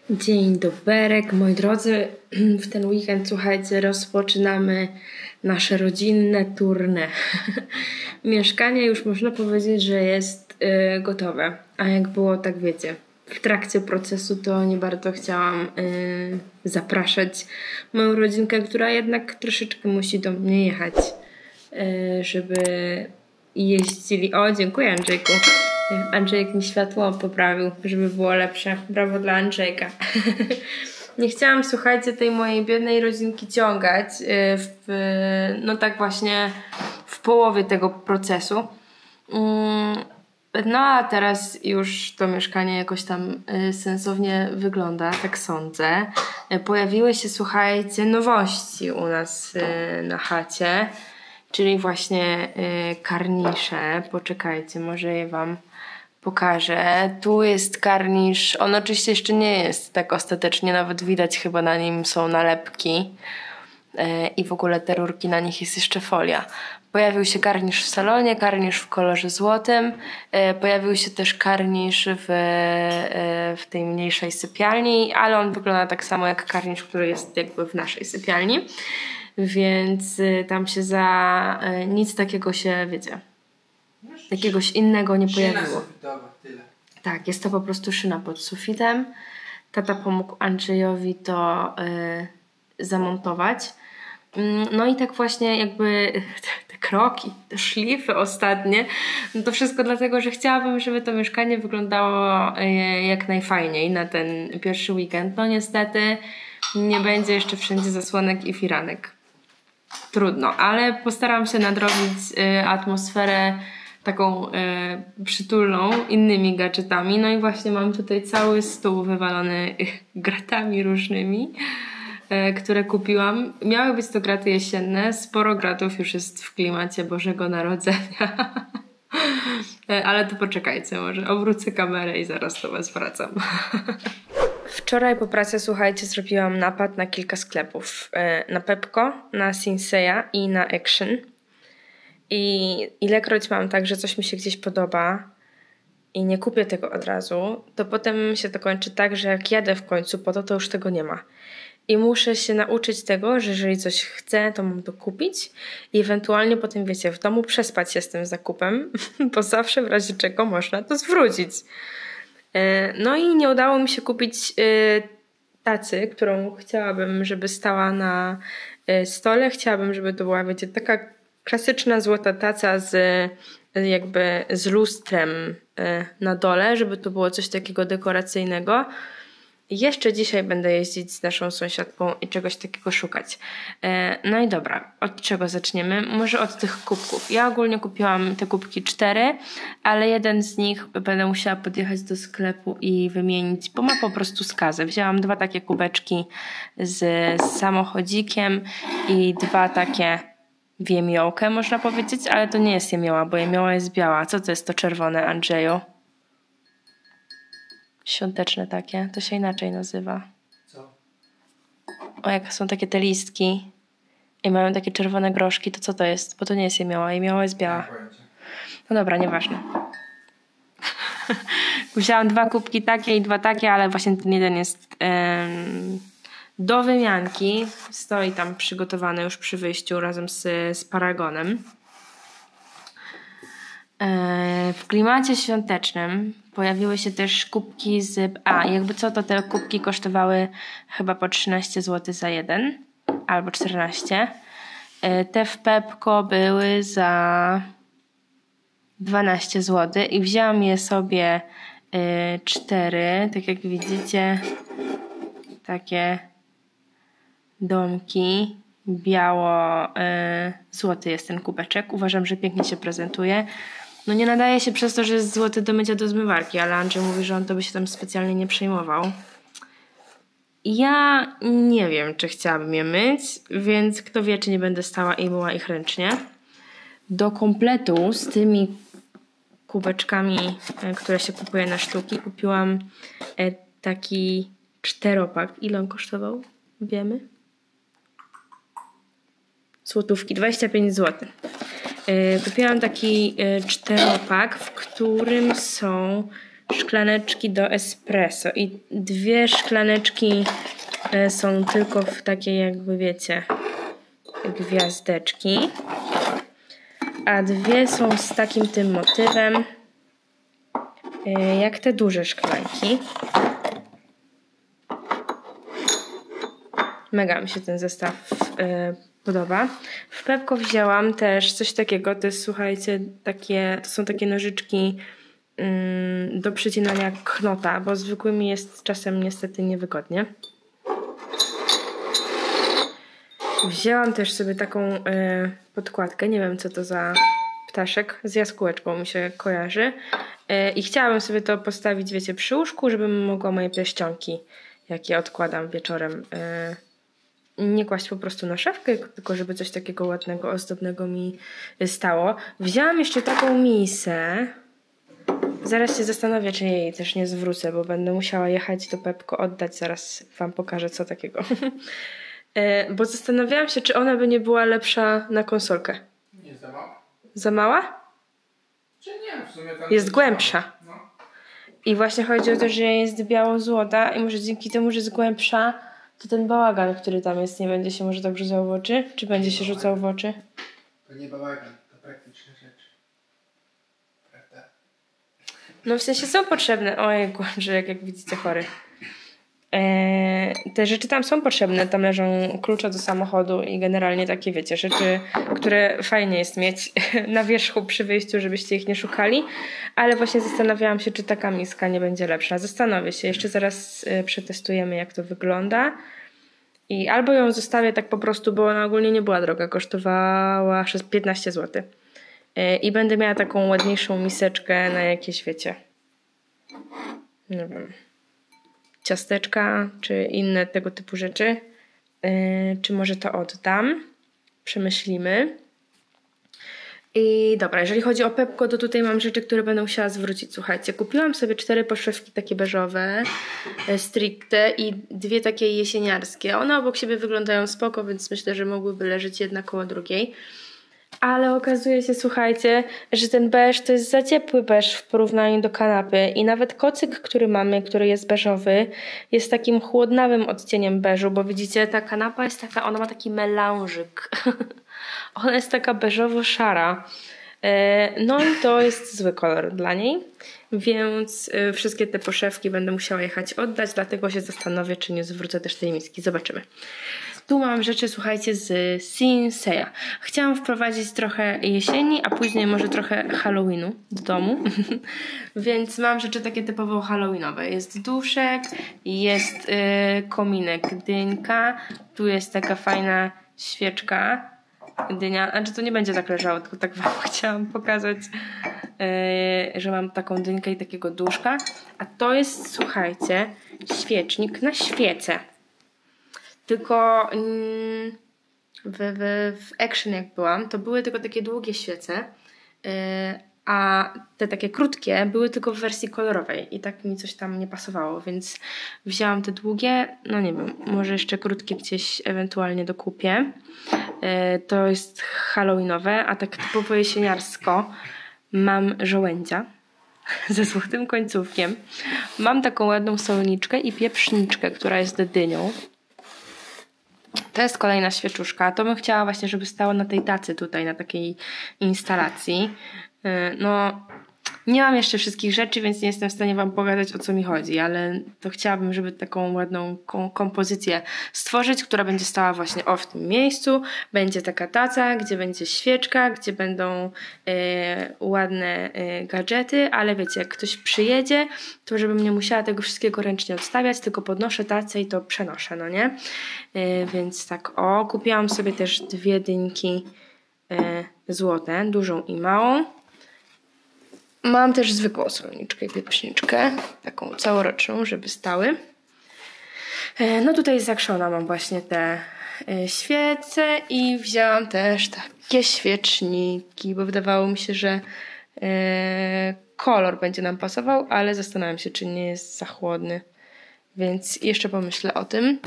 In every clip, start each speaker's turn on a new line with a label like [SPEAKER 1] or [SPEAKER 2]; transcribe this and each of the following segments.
[SPEAKER 1] Dzień doberek, moi drodzy. W ten weekend, słuchajcie, rozpoczynamy nasze rodzinne tournée. Mieszkanie już można powiedzieć, że jest gotowe. A jak było, tak wiecie, w trakcie procesu to nie bardzo chciałam zapraszać moją rodzinkę, która jednak troszeczkę musi do mnie jechać, żeby jeździli. O, dziękuję, Andrzejku. Andrzejek mi światło poprawił, żeby było lepsze. Brawo dla Andrzejka. Nie chciałam, słuchajcie, tej mojej biednej rodzinki ciągać no tak właśnie w połowie tego procesu. No a teraz już to mieszkanie jakoś tam sensownie wygląda, tak sądzę. Pojawiły się, słuchajcie, nowości u nas na chacie, czyli właśnie karnisze. Poczekajcie, może je wam pokażę. Tu jest karnisz. On oczywiście jeszcze nie jest tak ostatecznie, nawet widać chyba na nim są nalepki i w ogóle te rurki, na nich jest jeszcze folia. Pojawił się karnisz w salonie, karnisz w kolorze złotym. Pojawił się też karnisz w tej mniejszej sypialni, ale on wygląda tak samo jak karnisz, który jest jakby w naszej sypialni. Więc tam się nic takiego się, wiecie, jakiegoś innego nie pojawiło.
[SPEAKER 2] Tyle.
[SPEAKER 1] Tak, jest to po prostu szyna pod sufitem. Tata pomógł Andrzejowi to zamontować. No i tak właśnie jakby te kroki, te szlify ostatnie, no to wszystko dlatego, że chciałabym, żeby to mieszkanie wyglądało jak najfajniej na ten pierwszy weekend. No niestety nie będzie jeszcze wszędzie zasłonek i firanek. Trudno, ale postaram się nadrobić atmosferę taką przytulną innymi gadżetami. No i właśnie mam tutaj cały stół wywalony gratami różnymi, które kupiłam. Miały być to graty jesienne. Sporo gratów już jest w klimacie Bożego Narodzenia. Ale to poczekajcie, może obrócę kamerę i zaraz do was wracam. Wczoraj po pracy, słuchajcie, zrobiłam napad na kilka sklepów. Na Pepco, na Sinseya i na Action. I ilekroć mam tak, że coś mi się gdzieś podoba i nie kupię tego od razu, to potem się to kończy tak, że jak jadę w końcu po to już tego nie ma. I muszę się nauczyć tego, że jeżeli coś chcę, to mam to kupić i ewentualnie potem, wiecie, w domu przespać się z tym zakupem, bo zawsze w razie czego można to zwrócić. No i nie udało mi się kupić tacy, którą chciałabym, żeby stała na stole. Chciałabym, żeby to była, wiecie, taka klasyczna złota taca z lustrem na dole, żeby to było coś takiego dekoracyjnego. Jeszcze dzisiaj będę jeździć z naszą sąsiadką i czegoś takiego szukać. No i dobra, od czego zaczniemy? Może od tych kubków. Ja ogólnie kupiłam te kubki 4, ale jeden z nich będę musiała podjechać do sklepu i wymienić, bo ma po prostu skazę. Wzięłam 2 takie kubeczki z samochodzikiem i 2 takie w jemiołkę, można powiedzieć, ale to nie jest jemioła, bo jemioła jest biała. Co to jest to czerwone, Andrzeju? Świąteczne takie, to się inaczej nazywa.
[SPEAKER 2] Co?
[SPEAKER 1] O, jak są takie te listki i mają takie czerwone groszki, to co to jest? Bo to nie jest jemioła, jemioła jest biała. No dobra, nieważne. Wzięłam 2 kubki takie i 2 takie, ale właśnie ten jeden jest do wymianki. Stoi tam przygotowany już przy wyjściu razem z paragonem. W klimacie świątecznym pojawiły się też kubki jakby co, to te kubki kosztowały chyba po 13 zł za jeden albo 14. Te w Pepco były za 12 zł i wzięłam je sobie 4, tak jak widzicie, takie domki, złoty jest ten kubeczek. Uważam, że pięknie się prezentuje. No nie nadaje się przez to, że jest złoty do mycia do zmywarki, ale Andrzej mówi, że on to by się tam specjalnie nie przejmował. Ja nie wiem, czy chciałabym je myć, więc kto wie, czy nie będę stała i myła ich ręcznie. Do kompletu z tymi kubeczkami, które się kupuje na sztuki, kupiłam taki 4-pak. Ile on kosztował? Wiemy? Złotówki, 25 zł. Kupiłam taki 4-pak, w którym są szklaneczki do espresso i 2 szklaneczki są tylko w takiej jakby wiecie gwiazdeczki, a 2 są z takim tym motywem jak te duże szklanki. Mega mi się ten zestaw podoba. W Pepco wzięłam też coś takiego, to jest, słuchajcie, to są takie nożyczki do przycinania knota, bo zwykłymi jest czasem niestety niewygodnie. Wzięłam też sobie taką podkładkę, nie wiem co to za ptaszek, z jaskółeczką mi się kojarzy. I chciałabym sobie to postawić, wiecie, przy łóżku, żebym mogła moje pierścionki, jak je odkładam wieczorem, nie kłaść po prostu na szafkę, tylko żeby coś takiego ładnego, ozdobnego mi stało. Wzięłam jeszcze taką misę. Zaraz się zastanowię, czy jej też nie zwrócę, bo będę musiała jechać do Pepco, oddać. Zaraz wam pokażę, co takiego. Bo zastanawiałam się, czy ona by nie była lepsza na konsolkę.
[SPEAKER 2] Nie za mała?
[SPEAKER 1] Za mała?
[SPEAKER 2] Czy nie? W sumie
[SPEAKER 1] jest głębsza.
[SPEAKER 2] No.
[SPEAKER 1] I właśnie chodzi o to, że jest biało-złota i może dzięki temu, że jest głębsza, to ten bałagan, który tam jest, nie będzie się może tak rzucał w oczy? Czy będzie się rzucał w oczy?
[SPEAKER 2] To nie bałagan, to praktyczne rzeczy. Prawda?
[SPEAKER 1] No w sensie są potrzebne. Ojejku, Andrzejek, jak widzicie, chory. Te rzeczy tam są potrzebne. Tam leżą klucze do samochodu i generalnie takie, wiecie, rzeczy, które fajnie jest mieć na wierzchu przy wyjściu, żebyście ich nie szukali. Ale właśnie zastanawiałam się, czy taka miska nie będzie lepsza. Zastanowię się. Jeszcze zaraz przetestujemy, jak to wygląda. I albo ją zostawię tak po prostu, bo ona ogólnie nie była droga. Kosztowała 15 zł. I będę miała taką ładniejszą miseczkę na jakieś, wiecie, nie wiem, ciasteczka, czy inne tego typu rzeczy. Czy może to oddam? Przemyślimy. I dobra, jeżeli chodzi o Pepco, to tutaj mam rzeczy, które będę musiała zwrócić. Słuchajcie, kupiłam sobie 4 poszewki takie beżowe, stricte i 2 takie jesieniarskie. One obok siebie wyglądają spoko, więc myślę, że mogłyby leżeć jedna koło drugiej. Ale okazuje się, słuchajcie, że ten beż to jest za ciepły beż w porównaniu do kanapy i nawet kocyk, który mamy, który jest beżowy, jest takim chłodnawym odcieniem beżu, bo widzicie, ta kanapa jest taka, ona ma taki melanżyk. Ona jest taka beżowo-szara. No i to jest zły kolor dla niej, więc wszystkie te poszewki będę musiała jechać oddać, dlatego się zastanowię, czy nie zwrócę też tej miski. Zobaczymy. Tu mam rzeczy, słuchajcie, z Sinseya. Chciałam wprowadzić trochę jesieni, a później może trochę Halloweenu do domu. Więc mam rzeczy takie typowo halloweenowe. Jest duszek, jest kominek, dynka. Tu jest taka fajna świeczka. Dynia, znaczy to nie będzie tak leżało, tylko tak wam chciałam pokazać, że mam taką dynkę i takiego duszka. A to jest, słuchajcie, świecznik na świecę. Tylko w Action jak byłam, to były tylko takie długie świece, a te takie krótkie były tylko w wersji kolorowej i tak mi coś tam nie pasowało, więc wzięłam te długie, no nie wiem, może jeszcze krótkie gdzieś ewentualnie dokupię. To jest halloweenowe, a tak typowo jesieniarsko mam żołędzia ze złotym końcówkiem. Mam taką ładną solniczkę i pieprzniczkę, która jest dynią. To jest kolejna świeczuszka. To bym chciała właśnie, żeby stało na tej tacy tutaj, na takiej instalacji. No, nie mam jeszcze wszystkich rzeczy, więc nie jestem w stanie wam pokazać, o co mi chodzi, ale to chciałabym, żeby taką ładną kompozycję stworzyć, która będzie stała właśnie w tym miejscu. Będzie taka taca, gdzie będzie świeczka, gdzie będą ładne gadżety, ale wiecie, jak ktoś przyjedzie, to żebym nie musiała tego wszystkiego ręcznie odstawiać, tylko podnoszę tacę i to przenoszę, no nie? Więc tak, kupiłam sobie też 2 dynki złote, dużą i małą. Mam też zwykłą solniczkę i pieprzniczkę, taką całoroczną, żeby stały. No tutaj z Actiona mam właśnie te świece i wzięłam też takie świeczniki, bo wydawało mi się, że kolor będzie nam pasował, ale zastanawiam się, czy nie jest za chłodny, więc jeszcze pomyślę o tym.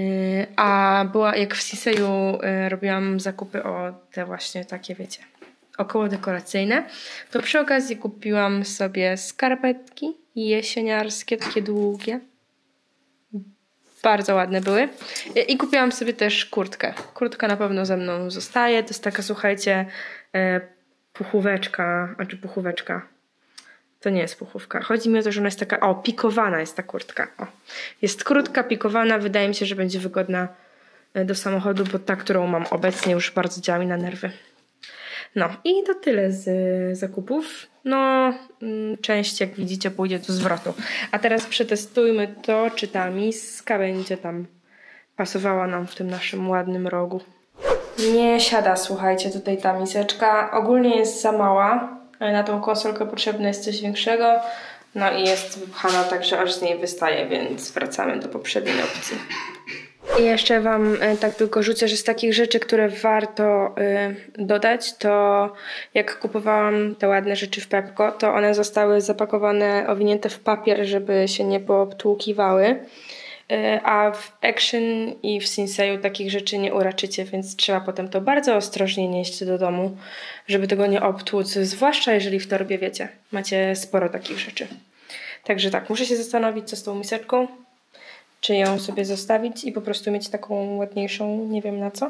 [SPEAKER 1] A jak w Sinseyu robiłam zakupy o te właśnie takie, wiecie, około dekoracyjne. To przy okazji kupiłam sobie skarpetki jesieniarskie, takie długie. Bardzo ładne były. I kupiłam sobie też kurtkę. Kurtka na pewno ze mną zostaje. To jest taka, słuchajcie, puchóweczka. To nie jest puchówka. Chodzi mi o to, że ona jest taka, pikowana jest ta kurtka. Jest krótka, pikowana. Wydaje mi się, że będzie wygodna do samochodu, bo ta, którą mam obecnie, już bardzo działa mi na nerwy. No i to tyle z zakupów. No, część, jak widzicie, pójdzie do zwrotu. A teraz przetestujmy to, czy ta miska będzie tam pasowała nam w tym naszym ładnym rogu. Nie siada, słuchajcie, tutaj ta miseczka. Ogólnie jest za mała, ale na tą konsolkę potrzebne jest coś większego. No i jest wypchana, także aż z niej wystaje, więc wracamy do poprzedniej opcji. I jeszcze Wam tak tylko rzucę, że z takich rzeczy, które warto dodać, to jak kupowałam te ładne rzeczy w Pepco, to one zostały zapakowane, owinięte w papier, żeby się nie poobtłukiwały. A w Action i w Sinseju takich rzeczy nie uraczycie, więc trzeba potem to bardzo ostrożnie nieść do domu, żeby tego nie obtłuc, zwłaszcza jeżeli w torbie, wiecie, macie sporo takich rzeczy. Także tak, muszę się zastanowić, co z tą miseczką. Czy ją sobie zostawić i po prostu mieć taką ładniejszą, nie wiem na co.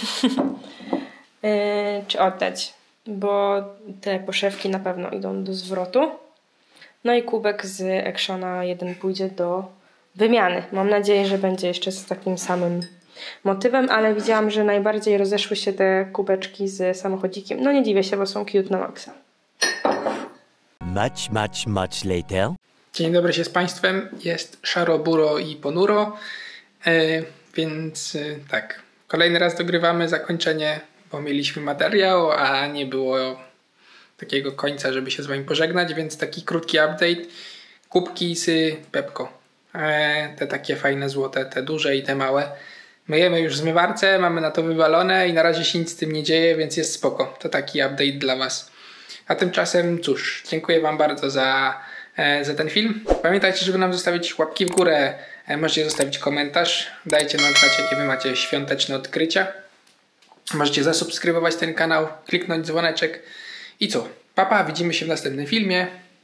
[SPEAKER 1] Czy oddać, bo te poszewki na pewno idą do zwrotu. No i kubek z Actiona jeden pójdzie do wymiany. Mam nadzieję, że będzie jeszcze z takim samym motywem, ale widziałam, że najbardziej rozeszły się te kubeczki z samochodzikiem. No nie dziwię się, bo są cute na maksa.
[SPEAKER 3] Much later.
[SPEAKER 2] Dzień dobry się z Państwem. Jest szaro, buro i ponuro. Więc tak, kolejny raz dogrywamy zakończenie, bo mieliśmy materiał, a nie było takiego końca, żeby się z Wami pożegnać, więc taki krótki update. Kubki z Pepco. Te takie fajne złote, te duże i te małe. Myjemy już w zmywarce, mamy na to wywalone i na razie się nic z tym nie dzieje, więc jest spoko. To taki update dla Was. A tymczasem cóż, dziękuję Wam bardzo za ten film. Pamiętajcie, żeby nam zostawić łapki w górę. Możecie zostawić komentarz. Dajcie nam znać, jakie Wy macie świąteczne odkrycia. Możecie zasubskrybować ten kanał, kliknąć dzwoneczek. I co? Papa, widzimy się w następnym filmie.